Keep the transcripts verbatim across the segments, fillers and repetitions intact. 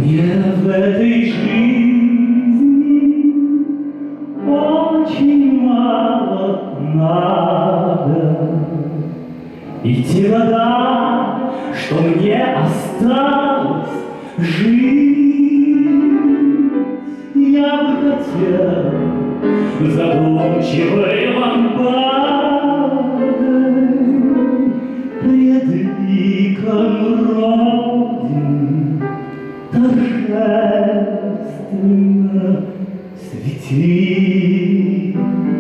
Мне в этой жизни очень мало надо, и те года, что мне осталось жить, я бы хотел задумчивой лампадой пред ликом Родины торжественно светить.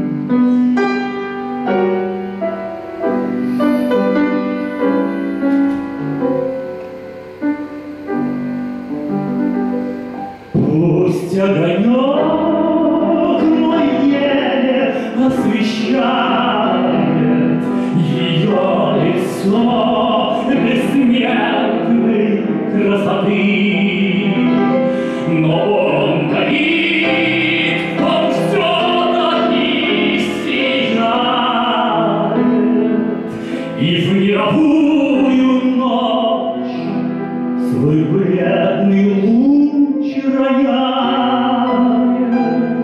Пусть огонек мой еле освещает ее лицо бессмертной красоты, но он горит, он все-таки сияет, и в мировую ночь свой бледный луч роняет.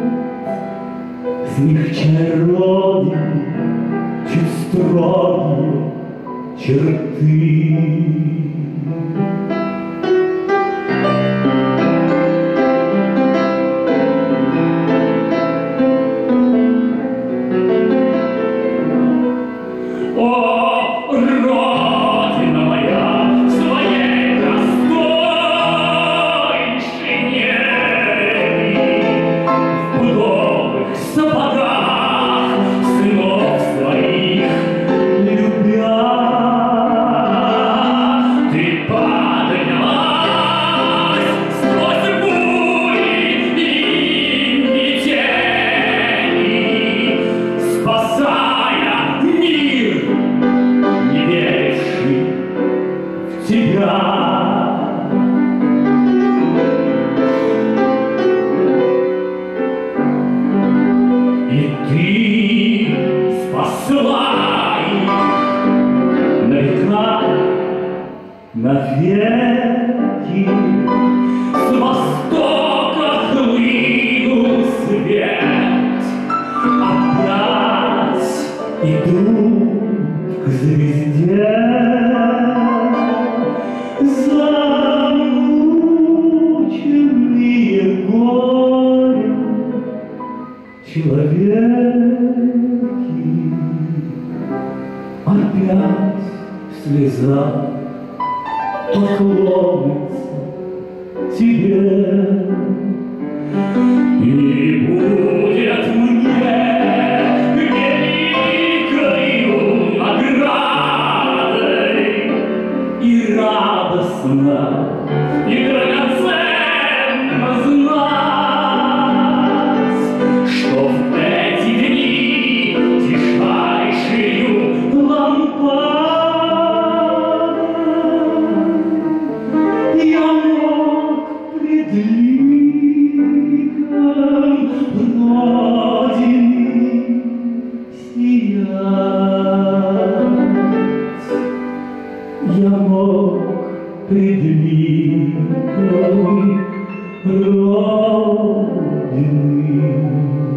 Смягчай, Родина, чуть строгие черты. О, Родина моя, в своей простой шинели, в пудовых сапогах сынов своих любя, ты поднялась сквозь бури и метели, спасая мир, не веривший в тебя. И ты спасла их на века, навеки. С востока хлынул свет, опять идут к звезде замученные горем человеки. Опять слеза поклонится тебе, и будет мне великою наградой и радостно, и драгоценно знать, что в эти дни тишайшею лампадой я мог пред ликом Родины сиять. Я мог пред ликом Родины